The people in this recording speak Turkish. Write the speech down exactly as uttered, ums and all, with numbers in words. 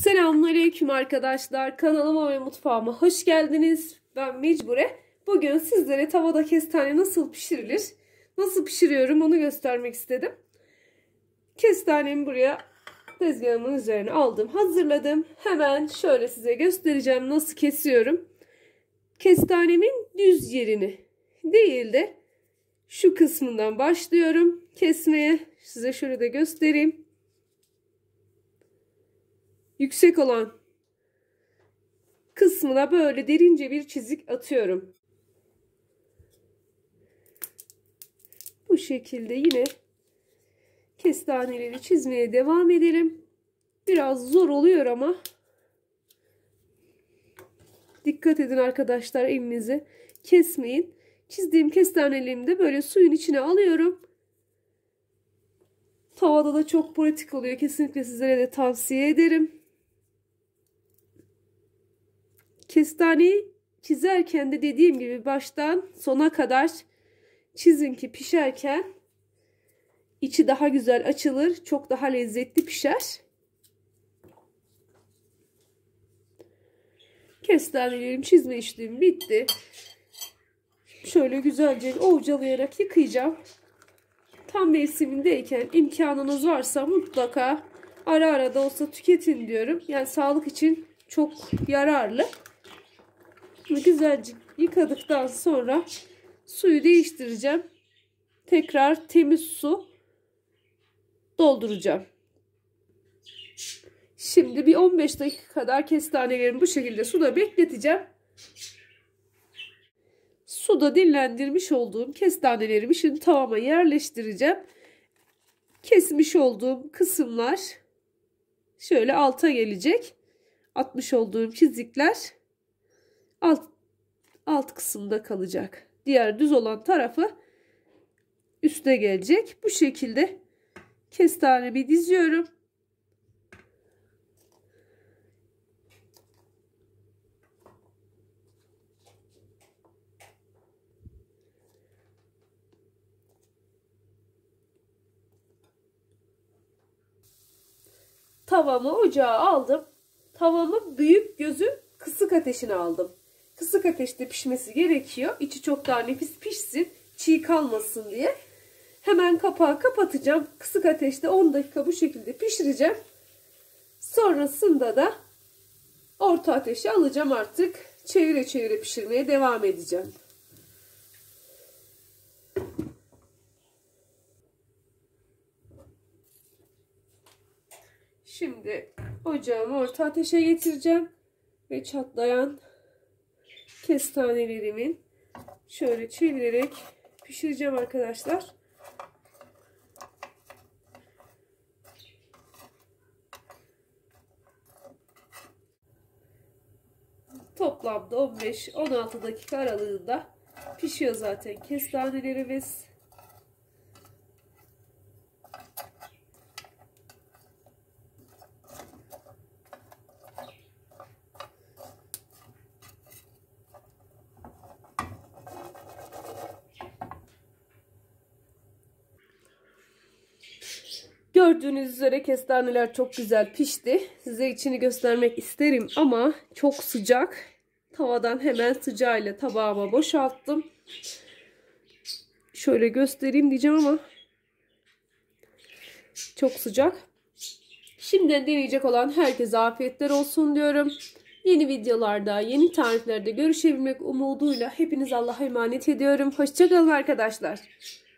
Selamünaleyküm arkadaşlar. Kanalıma ve mutfağıma hoş geldiniz. Ben Mecbure. Bugün sizlere tavada kestane nasıl pişirilir, nasıl pişiriyorum onu göstermek istedim. Kestanemi buraya tezgahımın üzerine aldım, hazırladım. Hemen şöyle size göstereceğim nasıl kesiyorum. Kestanemin düz yerini değil de şu kısmından başlıyorum kesmeye. Size şöyle de göstereyim. Yüksek olan kısmına böyle derince bir çizik atıyorum. Bu şekilde yine kestaneleri çizmeye devam edelim. Biraz zor oluyor ama dikkat edin arkadaşlar, elinizi kesmeyin. Çizdiğim kestanelerimi de böyle suyun içine alıyorum. Tavada da çok pratik oluyor. Kesinlikle sizlere de tavsiye ederim. Kestaneyi çizerken de dediğim gibi baştan sona kadar çizin ki pişerken içi daha güzel açılır, çok daha lezzetli pişer. Kestanelerim çizme işlemi bitti. Şöyle güzelce ovcalayarak yıkayacağım. Tam mevsimindeyken imkanınız varsa mutlaka ara ara da olsa tüketin diyorum. Yani sağlık için çok yararlı. Güzelce yıkadıktan sonra suyu değiştireceğim. Tekrar temiz su dolduracağım. Şimdi bir on beş dakika kadar kestanelerimi bu şekilde suda bekleteceğim. Suda dinlendirmiş olduğum kestanelerimi şimdi tavama yerleştireceğim. Kesmiş olduğum kısımlar şöyle alta gelecek. Atmış olduğum çizikler alt, alt kısımda kalacak. Diğer düz olan tarafı üste gelecek. Bu şekilde kestanemi diziyorum. Tavamı ocağa aldım. Tavamı büyük gözü kısık ateşine aldım. Kısık ateşte pişmesi gerekiyor. İçi çok daha nefis pişsin, çiğ kalmasın diye. Hemen kapağı kapatacağım. Kısık ateşte on dakika bu şekilde pişireceğim. Sonrasında da orta ateşe alacağım artık. Çevire çevire pişirmeye devam edeceğim. Şimdi ocağımı orta ateşe getireceğim. Ve çatlayan kestanelerimin şöyle çevirerek pişireceğim arkadaşlar. Toplamda on beş on altı dakika aralığında pişiyor zaten kestanelerimiz. Gördüğünüz üzere kestaneler çok güzel pişti. Size içini göstermek isterim ama çok sıcak. Tavadan hemen sıcağıyla tabağıma boşalttım. Şöyle göstereyim diyeceğim ama çok sıcak. Şimdiden deneyecek olan herkese afiyetler olsun diyorum. Yeni videolarda, yeni tariflerde görüşebilmek umuduyla hepiniz Allah'a emanet ediyorum. Hoşça kalın arkadaşlar.